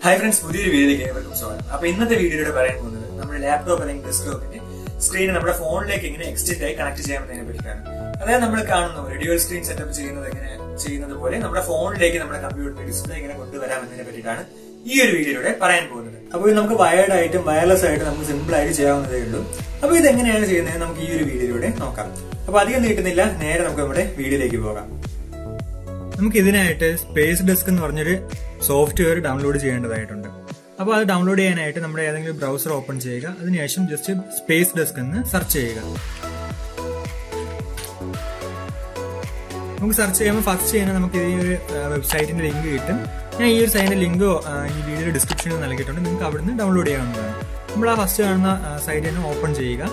Hi friends, പുതിയൊരു വീഡിയോയിലേക്ക് ഏവർക്കും സ്വാഗതം. അപ്പോൾ ഇന്നത്തെ വീഡിയോയിലൂടെ പറയാൻ പോകുന്നത് നമ്മുടെ ലാപ്ടോപ്പ് അല്ലെങ്കിൽ ഡെസ്ക്ടോപ്പിന്റെ സ്ക്രീൻ നമ്മുടെ ഫോണിലേക്ക് എങ്ങനെ എക്സ്റ്റെൻഡ് ആയി കണക്ട് ചെയ്യാമെന്നതിനെ പറ്റിയാണ്. അതായത് നമ്മൾ കാണുന്ന ഒരു ഡ്യുവൽ സ്ക്രീൻ സെറ്റപ്പ് ചെയ്യുന്നത് പോലെ നമ്മുടെ ഫോണിലേക്ക് നമ്മുടെ കമ്പ്യൂട്ടറിന്റെ ഡിസ്പ്ലേ എങ്ങനെ കൊണ്ടുവരാം എന്നതിനെ പറ്റിയിട്ടാണ് ഈ ഒരു വീഡിയോയിലൂടെ പറയാൻ പോകുന്നത്. അപ്പോൾ ഇത് നമുക്ക് വയർഡ് ആയിട്ടും വയർലെസ് ആയിട്ടും നമുക്ക് സിമ്പിൾ ആയിട്ട് ചെയ്യാവുന്നതേ ഉള്ളൂ. അപ്പോൾ ഇത് എങ്ങനെയാണ് ചെയ്യുന്നത് നമുക്ക് ഈ ഒരു വീഡിയോയിലൂടെ നോക്കാം. അപ്പോൾ അധികം നീട്ടുന്നില്ല, നേരെ നമുക്ക് നമ്മുടെ വീഡിയോയിലേക്ക് പോകാം. നമുക്ക് ഇതിനായിട്ട് സ്പേസ് ഡെസ്ക് എന്ന് പറഞ്ഞൊരു സോഫ്റ്റ്വെയർ ഡൗൺലോഡ് ചെയ്യേണ്ടതായിട്ടുണ്ട്. അപ്പോൾ അത് ഡൗൺലോഡ് ചെയ്യാനായിട്ട് നമ്മുടെ ഏതെങ്കിലും ബ്രൗസർ ഓപ്പൺ ചെയ്യുക. അതിനുശേഷം ജസ്റ്റ് സ്പേസ് ഡെസ്ക് എന്ന് സെർച്ച് ചെയ്യുക. നമുക്ക് സെർച്ച് ചെയ്യുമ്പോൾ ഫസ്റ്റ് ചെയ്യുന്നത് നമുക്ക് ഈ ഒരു വെബ്സൈറ്റിന്റെ ലിങ്ക് കിട്ടും. ഞാൻ ഈ ഒരു സൈറ്റിന്റെ ലിങ്ക് ഈ വീഡിയോയുടെ ഡിസ്ക്രിപ്ഷനിൽ നൽകിയിട്ടുണ്ട്. നിങ്ങൾക്ക് അവിടുന്ന് ഡൗൺലോഡ് ചെയ്യാവുന്നതാണ്. നമ്മൾ ആ ഫസ്റ്റ് കാണുന്ന സൈറ്റ് തന്നെ ഓപ്പൺ ചെയ്യുക.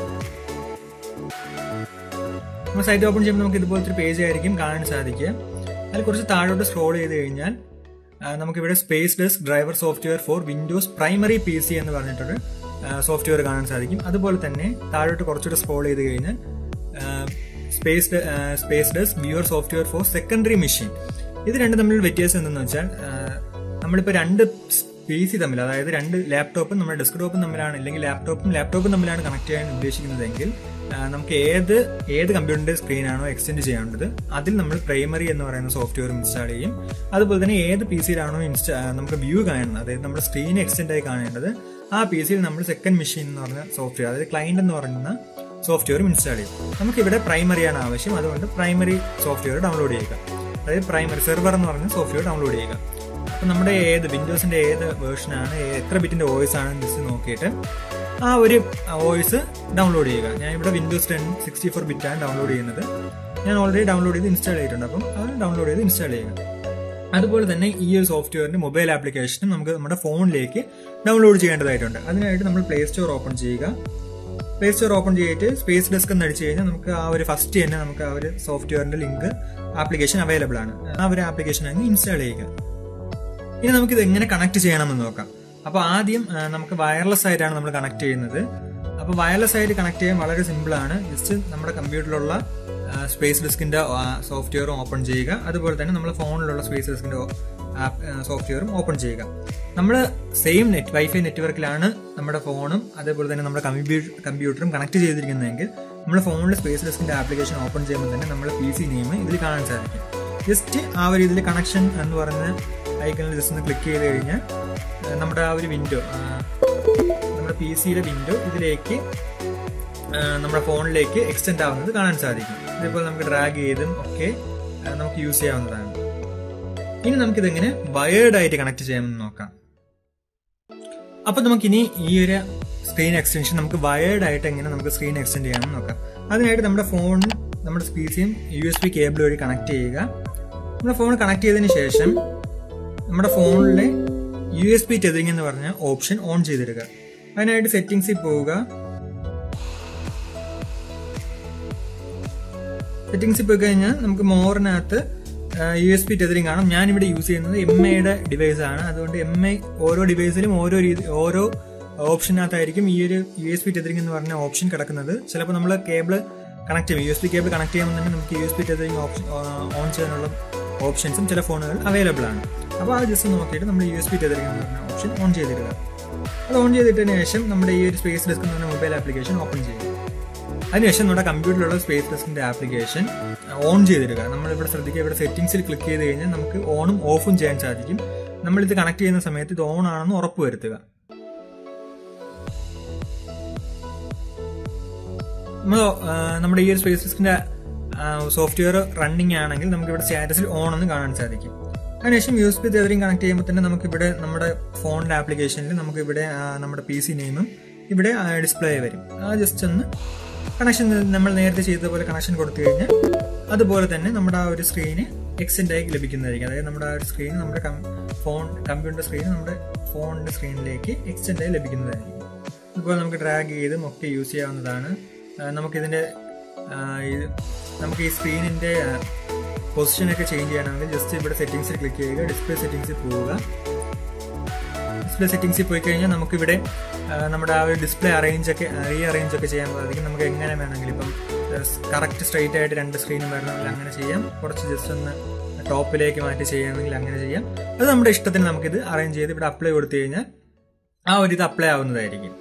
നമ്മൾ സൈറ്റ് ഓപ്പൺ ചെയ്യുമ്പോൾ നമുക്ക് ഇതുപോലത്തെ ഒരു പേജ് ആയിരിക്കും കാണാൻ സാധിക്കുക. അതിൽ കുറച്ച് താഴോട്ട് സ്ക്രോൾ ചെയ്ത് കഴിഞ്ഞാൽ നമുക്കിവിടെ space desk driver software for Windows primary PC എന്ന് പറഞ്ഞിട്ടൊരു സോഫ്റ്റ്വെയർ കാണാൻ സാധിക്കും. അതുപോലെ തന്നെ താഴോട്ട് കുറച്ചുകൂടെ സ്ക്രോൾ ചെയ്ത് കഴിഞ്ഞാൽ space desk viewer software for secondary machine. ഇത് രണ്ടും തമ്മിൽ വ്യത്യാസം എന്തെന്ന് വെച്ചാൽ നമ്മളിപ്പോൾ രണ്ട് PC തമ്മിൽ, അതായത് രണ്ട് ലാപ്ടോപ്പും നമ്മുടെ ഡെസ്ക്ടോപ്പും തമ്മിലാണ്, അല്ലെങ്കിൽ ലാപ്ടോപ്പും തമ്മിലാണ് കണക്ട് ചെയ്യാൻ ഉദ്ദേശിക്കുന്നതെങ്കിൽ നമുക്ക് ഏത് കമ്പ്യൂട്ടറിന്റെ സ്ക്രീനാണോ എക്സ്റ്റെൻഡ് ചെയ്യേണ്ടത് അതിൽ നമ്മൾ പ്രൈമറി എന്ന് പറയുന്ന സോഫ്റ്റ്വെയർ ഇൻസ്റ്റാൾ ചെയ്യും. അതുപോലെ തന്നെ ഏത് PCയിലാണോ നമുക്ക് വ്യൂ കാണുന്നത്, അതായത് നമ്മുടെ സ്ക്രീൻ എക്സ്റ്റെൻഡ് ആയി കാണേണ്ടത്, ആ PCയിൽ നമ്മൾ സെക്കൻഡ് മെഷീൻ എന്ന് പറഞ്ഞ സോഫ്റ്റ്വെയർ, അതായത് ക്ലയന്റ് എന്ന് പറയുന്ന സോഫ്റ്റ്വെയർ ഇൻസ്റ്റാൾ ചെയ്യും. നമുക്കിവിടെ പ്രൈമറിയാണ് ആവശ്യം, അതുകൊണ്ട് പ്രൈമറി സോഫ്റ്റ്വെയർ ഡൗൺലോഡ് ചെയ്യുക. അതായത് പ്രൈമറി സെർവർ എന്ന് പറയുന്ന സോഫ്റ്റ്വെയർ ഡൗൺലോഡ് ചെയ്യുക. അപ്പം നമ്മുടെ വിൻഡോസിന്റെ ഏത് വേർഷനാണ്, എത്ര ബിറ്റിന്റെ OS ആണെന്ന് ജസ്റ്റ് നോക്കിയിട്ട് ആ ഒരു OS ഡൗൺലോഡ് ചെയ്യുക. ഞാൻ ഇവിടെ വിൻഡോസ് 10 64 ബിറ്റാണ് ഡൗൺലോഡ് ചെയ്യുന്നത്. ഞാൻ ഓൾറെഡി ഡൗൺലോഡ് ചെയ്ത് ഇൻസ്റ്റാൾ ചെയ്തിട്ടുണ്ട്. അപ്പം അത് ഡൗൺലോഡ് ചെയ്ത് ഇൻസ്റ്റാൾ ചെയ്യുക. അതുപോലെ തന്നെ ഈ ഒരു സോഫ്റ്റ്വെയറിന്റെ മൊബൈൽ ആപ്ലിക്കേഷനും നമുക്ക് നമ്മുടെ ഫോണിലേക്ക് ഡൗൺലോഡ് ചെയ്യേണ്ടതായിട്ടുണ്ട്. അതിനായിട്ട് നമ്മൾ പ്ലേ സ്റ്റോർ ഓപ്പൺ ചെയ്യുക. പ്ലേ സ്റ്റോർ ഓപ്പൺ ചെയ്തിട്ട് സ്പേസ് ഡെസ്ക് എന്ന് അടിച്ചു കഴിഞ്ഞാൽ നമുക്ക് ആ ഒരു ഫസ്റ്റ് തന്നെ നമുക്ക് ആ ഒരു സോഫ്റ്റ്വെയറിന്റെ ലിങ്ക് ആപ്ലിക്കേഷൻ അവൈലബിൾ ആണ്. ആ ഒരു ആപ്ലിക്കേഷൻ അങ്ങ് ഇൻസ്റ്റാൾ ചെയ്യുക. ഇനി നമുക്കിത് എങ്ങനെ കണക്ട് ചെയ്യണമെന്ന് നോക്കാം. അപ്പോൾ ആദ്യം നമുക്ക് വയർലെസ് ആയിട്ടാണ് നമ്മൾ കണക്ട് ചെയ്യുന്നത്. അപ്പോൾ വയർലെസ് ആയിട്ട് കണക്ട് ചെയ്യാൻ വളരെ സിമ്പിൾ ആണ്. ജസ്റ്റ് നമ്മുടെ കമ്പ്യൂട്ടറിലുള്ള സ്പേസ് ഡെസ്കിന്റെ സോഫ്റ്റ്വെയർ ഓപ്പൺ ചെയ്യുക. അതുപോലെ തന്നെ നമ്മുടെ ഫോണിലുള്ള സ്പേസ് ഡെസ്കിന്റെ സോഫ്റ്റ്വെയറും ഓപ്പൺ ചെയ്യുക. നമ്മൾ സെയിം വൈഫൈ നെറ്റ്വർക്കിലാണ് നമ്മുടെ ഫോണും അതേപോലെ തന്നെ നമ്മുടെ കമ്പ്യൂട്ടറും കണക്ട് ചെയ്തിരിക്കുന്നതെങ്കിൽ നമ്മുടെ ഫോണിൽ സ്പേസ് ഡെസ്കിന്റെ ആപ്ലിക്കേഷൻ ഓപ്പൺ ചെയ്യുമ്പോൾ തന്നെ നമ്മുടെ PC നെയിം ഇതിൽ കാണാൻ സാധിക്കും. ജസ്റ്റ് ആ ഒരു ഇതിൽ കണക്ഷൻ എന്ന് പറയുന്ന ഐക്കണിൽ ജസ്റ്റ് ഒന്ന് ക്ലിക്ക് ചെയ്ത് കഴിഞ്ഞാൽ നമ്മുടെ ആ ഒരു വിൻഡോ, നമ്മുടെ PCയുടെ വിൻഡോ ഇതിലേക്ക് നമ്മുടെ ഫോണിലേക്ക് എക്സ്റ്റെൻഡ് ആവുന്നത് കാണാൻ സാധിക്കും. ഇതേപോലെ നമുക്ക് ഡ്രാഗ് ചെയ്തും ഒക്കെ നമുക്ക് യൂസ് ചെയ്യാവുന്നതാണ്. ഇനി നമുക്കിതെങ്ങനെ വയേർഡ് ആയിട്ട് കണക്ട് ചെയ്യാമെന്ന് നോക്കാം. അപ്പൊ നമുക്കിനി ഈ ഒരു സ്ക്രീൻ എക്സ്റ്റൻഷൻ നമുക്ക് വയേർഡ് ആയിട്ട് എങ്ങനെ നമുക്ക് സ്ക്രീൻ എക്സ്റ്റെൻഡ് ചെയ്യാമെന്ന് നോക്കാം. അതിനായിട്ട് നമ്മുടെ ഫോണും നമ്മുടെ PCയും USB കേബിൾ വഴി കണക്ട് ചെയ്യുക. നമ്മുടെ ഫോൺ കണക്ട് ചെയ്തതിന് ശേഷം നമ്മുടെ ഫോണിലെ USB ടെതറിംഗ് എന്ന് പറഞ്ഞ ഓപ്ഷൻ ഓൺ ചെയ്തിടുക. അതിനായിട്ട് സെറ്റിംഗ്സിൽ പോവുക. സെറ്റിംഗ്സിൽ പോയി കഴിഞ്ഞാൽ നമുക്ക് മോറിനകത്ത് USB ടെതറിംഗ് കാണും. ഞാനിവിടെ യൂസ് ചെയ്യുന്നത് MIയുടെ ഡിവൈസ് ആണ്. അതുകൊണ്ട് MI ഓരോ ഡിവൈസിലും ഓരോ ഓപ്ഷനകത്തായിരിക്കും ഈ ഒരു USB ടെതറിംഗ് എന്ന് പറഞ്ഞ ഓപ്ഷൻ കിടക്കുന്നത്. ചിലപ്പോൾ നമ്മൾ കേബിൾ കണക്ട് ചെയ്യും, USB കേബിൾ കണക്ട് ചെയ്യുമ്പോൾ തന്നെ നമുക്ക് USB ടെതറിംഗ് ഓപ്ഷൻ ഓൺ ചെയ്യാനുള്ള ഓപ്ഷൻസും ചില ഫോണുകൾ അവൈലബിൾ ആണ്. അപ്പോൾ അത് ജസ്റ്റ് നോക്കിയിട്ട് നമ്മൾ USB ടെതറിംഗ് എന്ന് പറഞ്ഞ ഓപ്ഷൻ ഓൺ ചെയ്തിടുക. അത് ഓൺ ചെയ്തിട്ടതിന് ശേഷം നമ്മുടെ ഈ ഒരു സ്പേസ് ഡെസ്ക് എന്ന് പറഞ്ഞ മൊബൈൽ ആപ്ലിക്കേഷൻ ഓപ്പൺ ചെയ്യുക. അതിനുശേഷം നമ്മുടെ കമ്പ്യൂട്ടറിലുള്ള സ്പേസ് ഡെസ്കിന്റെ ആപ്ലിക്കേഷൻ ഓൺ ചെയ്തിടുക. നമ്മളിവിടെ ശ്രദ്ധിക്കുക, ഇവിടെ സെറ്റിംഗ്സിൽ ക്ലിക്ക് ചെയ്ത് കഴിഞ്ഞാൽ നമുക്ക് ഓണും ഓഫും ചെയ്യാൻ സാധിക്കും. നമ്മളിത് കണക്ട് ചെയ്യുന്ന സമയത്ത് ഇത് ഓൺ ആണെന്ന് ഉറപ്പ് വരുത്തുക. നമ്മുടെ ഈ ഒരു സ്പേസ് ഡെസ്കിന്റെ സോഫ്റ്റ്വെയർ റണ്ണിങ് ആണെങ്കിൽ നമുക്ക് ഇവിടെ സ്റ്റാറ്റസിൽ ഓൺ എന്ന് കാണാൻ സാധിക്കും. അതിനുശേഷം USB ടെതറിംഗ് കണക്ട് ചെയ്യുമ്പോൾ തന്നെ നമുക്കിവിടെ നമ്മുടെ ഫോണിന്റെ ആപ്ലിക്കേഷനിൽ നമുക്കിവിടെ നമ്മുടെ PC നെയിമും ഇവിടെ ഡിസ്പ്ലേ വരും. ജസ്റ്റ് ഒന്ന് കണക്ഷൻ നമ്മൾ നേരത്തെ ചെയ്തതുപോലെ കണക്ഷൻ കൊടുത്തു കഴിഞ്ഞാൽ അതുപോലെ തന്നെ നമ്മുടെ ആ ഒരു സ്ക്രീന് എക്സ്റ്റെൻഡ് ആയി ലഭിക്കുന്നതായിരിക്കും. അതായത് നമ്മുടെ ആ ഒരു സ്ക്രീൻ നമ്മുടെ കമ്പ്യൂട്ടർ സ്ക്രീൻ നമ്മുടെ ഫോണിന്റെ സ്ക്രീനിലേക്ക് എക്സ്റ്റെൻഡ് ആയി ലഭിക്കുന്നതായിരിക്കും. അതുപോലെ നമുക്ക് ഡ്രാഗ് ചെയ്തും ഒക്കെ യൂസ് ചെയ്യാവുന്നതാണ്. നമുക്ക് ഈ സ്ക്രീനിന്റെ പൊസിഷനൊക്കെ ചേഞ്ച് ചെയ്യണമെങ്കിൽ ജസ്റ്റ് ഇവിടെ സെറ്റിംഗ്സിൽ ക്ലിക്ക് ചെയ്യുക. ഡിസ്പ്ലേ സെറ്റിംഗ്സിൽ പോവുക. ഡിസ്പ്ലേ സെറ്റിംഗ്സിൽ പോയി കഴിഞ്ഞാൽ നമുക്കിവിടെ നമ്മുടെ ആ ഒരു ഡിസ്പ്ലേ റീഅറേഞ്ച് ഒക്കെ ചെയ്യാൻ സാധിക്കും. നമുക്ക് എങ്ങനെ വേണമെങ്കിലും ഇപ്പം കറക്റ്റ് സ്ട്രൈറ്റ് ആയിട്ട് രണ്ട് സ്ക്രീനും വരണമെങ്കിൽ അങ്ങനെ ചെയ്യാം. കുറച്ച് ജസ്റ്റ് ഒന്ന് ടോപ്പിലേക്ക് മാറ്റി ചെയ്യാമെങ്കിൽ അങ്ങനെ ചെയ്യാം. അത് നമ്മുടെ ഇഷ്ടത്തിന് നമുക്കിത് അറേഞ്ച് ചെയ്ത് ഇവിടെ അപ്ലൈ കൊടുത്തു കഴിഞ്ഞാൽ ആ ഒരു ഇത് അപ്ലൈ ആവുന്നതായിരിക്കും.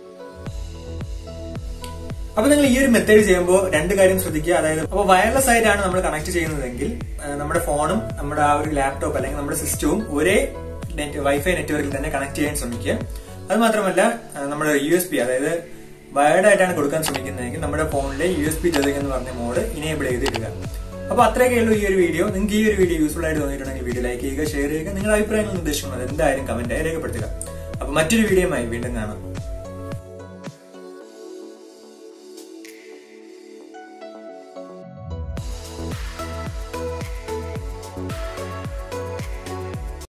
അപ്പൊ നിങ്ങൾ ഈ ഒരു മെത്തേഡ് ചെയ്യുമ്പോൾ രണ്ട് കാര്യം ശ്രദ്ധിക്കുക. അതായത് അപ്പോൾ വയർലെസ് ആയിട്ടാണ് നമ്മൾ കണക്ട് ചെയ്യുന്നതെങ്കിൽ നമ്മുടെ ഫോണും നമ്മുടെ ആ ഒരു ലാപ്ടോപ്പ് അല്ലെങ്കിൽ നമ്മുടെ സിസ്റ്റവും ഒരേ വൈഫൈ നെറ്റ്വർക്കിൽ തന്നെ കണക്ട് ചെയ്യാൻ ശ്രമിക്കുക. അത് മാത്രമല്ല നമ്മുടെ USB അതായത് വയർഡ് ആയിട്ടാണ് കൊടുക്കാൻ ശ്രമിക്കുന്നതെങ്കിൽ നമ്മുടെ ഫോണിലെ USB ജെറിംഗ് എന്ന് പറഞ്ഞ മോഡ് ഇനേബിൾ ചെയ്തിടുക. അപ്പൊ അത്രയൊക്കെ ഉള്ളൂ ഈ ഒരു വീഡിയോ. നിങ്ങൾക്ക് ഈ ഒരു വീഡിയോ യൂസ്ഫുൾ ആയിട്ട് തോന്നിയിട്ടുണ്ടെങ്കിൽ വീഡിയോ ലൈക്ക് ചെയ്യുക, ഷെയർ ചെയ്യുക, നിങ്ങളുടെ അഭിപ്രായങ്ങൾ നിർദ്ദേശിക്കുന്നത് എന്തായാലും കമന്റായി രേഖപ്പെടുത്തുക. അപ്പൊ മറ്റൊരു വീഡിയോയുമായി വീണ്ടും കാണാം.